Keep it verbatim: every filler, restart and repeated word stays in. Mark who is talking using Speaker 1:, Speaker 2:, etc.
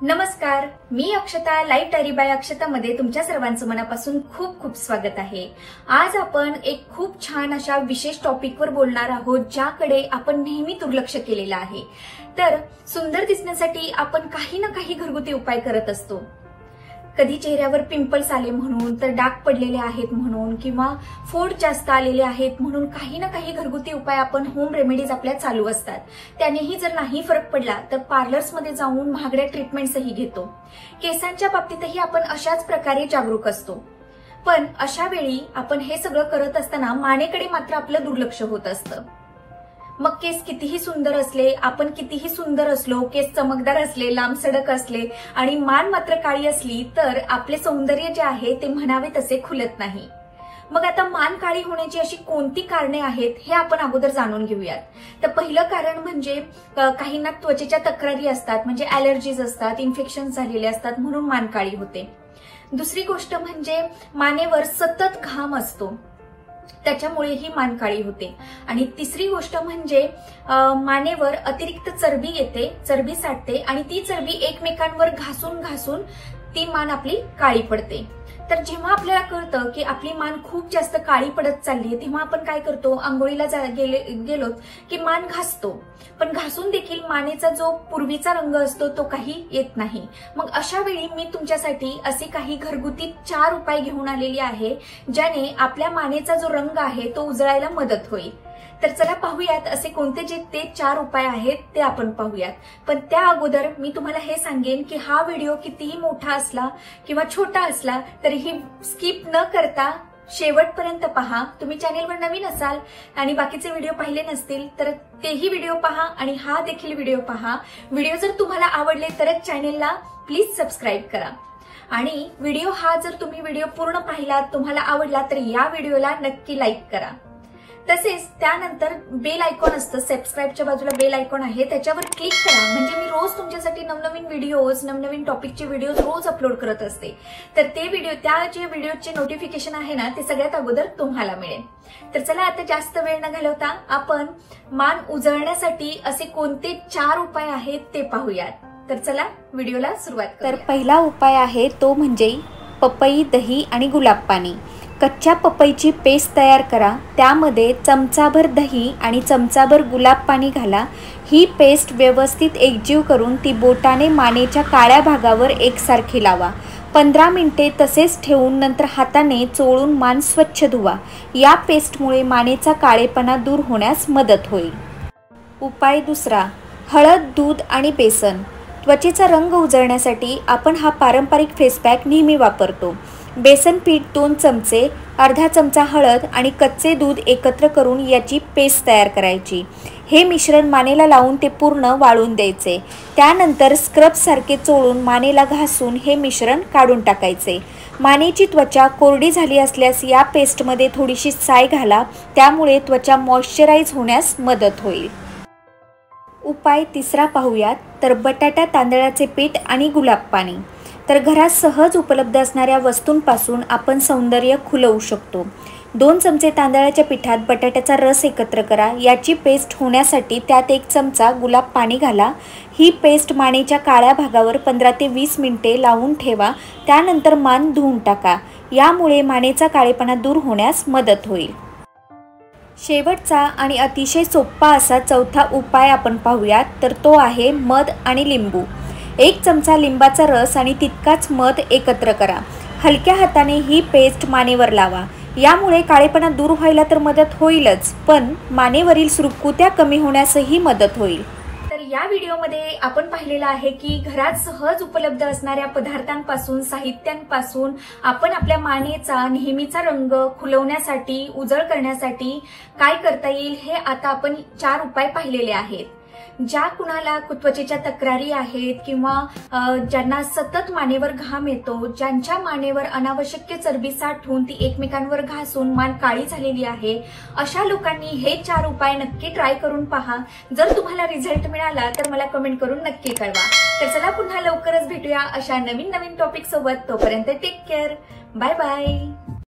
Speaker 1: नमस्कार, मी Akshata live diary by Akshata मध्ये तुमच्या सर्वांचं मनापासून खूप खूप स्वागत आहे। आज आपण एक खूप छान अशा विशेष टॉपिकवर बोलणार आहोत ज्याकडे आपण नेहमी दुर्लक्ष केलेलं आहे। तर सुंदर दिसण्यासाठी आपण काही ना काही घरगुती उपाय करत असतो। कधी चेहऱ्यावर पिंपल्स आले म्हणून, तर डाग पडलेले आहेत म्हणून, किंवा फोड जास्त आलेले आहेत म्हणून काही ना काही घरगुती उपाय आपण होम रेमेडीज आपल्या चालू असतात। त्यानेही जर नाही फरक पडला तर पार्लर्स मध्ये जाऊन महागड्या ट्रीटमेंट्सही घेतो। केसांच्या बाबतीतही आपण अशाच प्रकारे जागरूक असतो। पण अशा वेळी आपण हे सगळं करत असताना मानेकडे मात्र आपलं दुर्लक्ष होत असतं। मग केस कितीही सुंदर असले, आपण कितीही सुंदर असलो, केस चमकदार असले, लांबसडक असले आणि मान मात्र काळी असली तर आपले सौंदर्य जे आहे ते म्हणावे तसे खुलत नाही। मग आता मान काळी होण्याची अशी कोणती कारणे आहेत हे आपण अगोदर जाणून घेऊयात। तर पहिलं कारण म्हणजे काहींना त्वचेच्या तक्रारी असतात, म्हणजे ॲलर्जीज असतात, इन्फेक्शन झालेले असतात म्हणून मान काळी होते। दुसरी गोष्ट म्हणजे मानेवर सतत घाम असतो, त्याच्यामुळे ही मान काळी होते। आणि तिसरी गोष्ट म्हणजे मानेवर अतिरिक्त चरबी येते, चरबी साठते आणि ती चरबी एकमेकांवर घासून घासून ती मान आपली काळी पडते। तर जेव्हा आपल्याला कळतं की आपली मान खूप जास्त काळी पडत चालली आहे तेव्हा आपण काय करतो, आंघोळीला गेले गेलो की मान घासतो, पण घासून देखील मानेचा जो पूर्वीचा रंग असतो तो काही येत नाही। मग अशा वेळी मी तुमच्यासाठी असे काही घरगुती चार उपाय घेऊन आलेली आहे ज्याने आपल्या मानेचा जो रंग आहे तो उजळायला मदत होईल। तर चला पाहूयात असे कोणते जे ते चार उपाय आहेत ते आपण पाहूयात। पण त्या अगोदर मी तुम्हाला हे सांगेन की हा व्हिडिओ कितीही मोठा असला किंवा छोटा असला तरीही स्किप न करता शेवटपर्यंत पहा। तुम्ही चॅनेलवर नवीन असाल आणि बाकीचे व्हिडिओ पाहिले नसतील तर तेही व्हिडिओ पहा आणि हा देखील व्हिडिओ पहा। व्हिडिओ जर तुम्हाला आवडले तरच चॅनेलला प्लीज सबस्क्राईब करा। आणि व्हिडिओ हा जर तुम्ही व्हिडिओ पूर्ण पाहिलात, तुम्हाला आवडला तर या व्हिडिओला नक्की लाईक करा। तसेच त्यानंतर बेल आयकॉन असतं, सबस्क्राईबच्या बाजूला बेल आयकॉन आहे, त्याच्यावर क्लिक करा, म्हणजे मी रोज तुमच्यासाठी नवनवीन व्हिडिओज, नवनवीन टॉपिकचे व्हिडिओज रोज अपलोड करत असते। तर ते व्हिडिओ, त्या जे व्हिडिओचे नोटिफिकेशन आहे ना ते सगळ्यात अगोदर तुम्हाला मिळेल। तर चला आता जास्त वेळ न घालवता आपण मान उजळण्यासाठी असे कोणते चार उपाय आहेत ते पाहूयात। तर चला व्हिडिओला सुरुवात करूया।
Speaker 2: तर पहिला उपाय आहे तो म्हणजे पपई, दही आणि गुलाब पाणी। कच्च्या पपईची पेस्ट तयार करा, त्यामध्ये चमचाभर दही आणि चमचाभर गुलाब पाणी घाला। ही पेस्ट व्यवस्थित एकजीव करून ती बोटाने मानेच्या काळ्या भागावर एकसारखी लावा। पंधरा मिनिटे तसेच ठेवून नंतर हाताने चोळून मान स्वच्छ धुवा। या पेस्टमुळे मानेचा काळेपणा दूर होण्यास मदत होईल। उपाय दुसरा, हळद, दूध आणि बेसन। त्वचेचा रंग उजळण्यासाठी आपण हा पारंपरिक फेस पॅक नेहमी वापरतो। बेसन पीठ दोन चमचे, अर्धा चमचा हळद आणि कच्चे दूध एकत्र करून याची पेस्ट तयार करायची। हे मिश्रण मानेला लावून ते पूर्ण वाळून द्यायचे। त्यानंतर स्क्रब सारखे चोळून मानेला घासून हे मिश्रण काढून टाकायचे। मानेची त्वचा कोरडी झाली असल्यास या पेस्टमध्ये थोडीशी साय घाला, त्यामुळे त्वचा मॉइश्चराइज होण्यास मदत होईल। उपाय तिसरा पाहूयात, तर बटाटा, तांदळाचे पीठ आणि गुलाब पाणी। तर घरात सहज उपलब्ध असणाऱ्या वस्तूंपासून आपण सौंदर्य खुलवू शकतो। दोन चमचे तांदळाच्या पिठात बटाट्याचा रस एकत्र करा। याची पेस्ट होण्यासाठी त्यात एक चमचा गुलाब पाणी घाला। ही पेस्ट मानेच्या काळ्या भागावर पंधरा ते वीस मिनिटे लावून ठेवा, त्यानंतर मान धुवून टाका। यामुळे मानेचा काळेपणा दूर होण्यास मदत होईल। शेवटचा आणि अतिशय सोपा असा चौथा उपाय आपण पाहूयात, तर तो आहे मध आणि लिंबू। एक चमचा लिंबाचा रस आणि तितकाच मध एकत्र करा। हलक्या हाताने ही पेस्ट मानेवर लावा। यामुळे काळेपणा दूर व्हायला तर मदत होईलच, पण मानेवरील सुरकुत्या कमी होण्यासही मदत होईल।
Speaker 1: तर या व्हिडिओमध्ये आपण पाहिलेलं आहे की घरात सहज उपलब्ध असणाऱ्या पदार्थांपासून, साहित्यांपासून आपण आपल्या मानेचा नेहमीचा रंग खुलवण्यासाठी, उजळ करण्यासाठी काय करता येईल हे आता आपण चार उपाय पाहिलेले आहेत। ज्या कुणाला त्वचेच्या तक्रारी आहेत किंवा ज्यांना सतत मानेवर घाम येतो, ज्यांच्या मानेवर अनावश्यक चरबी साठून ती एकमेकांवर घासून मान काळी झालेली आहे, अशा लोकांनी हे चार उपाय नक्की ट्राय करून पहा। जर तुम्हाला रिझल्ट मिळाला तर मला कमेंट करून नक्की कळवा। तर चला पुन्हा लवकरच भेटूया अशा नवीन नवीन टॉपिक सोबत। तोपर्यंत टेक केअर, बाय बाय।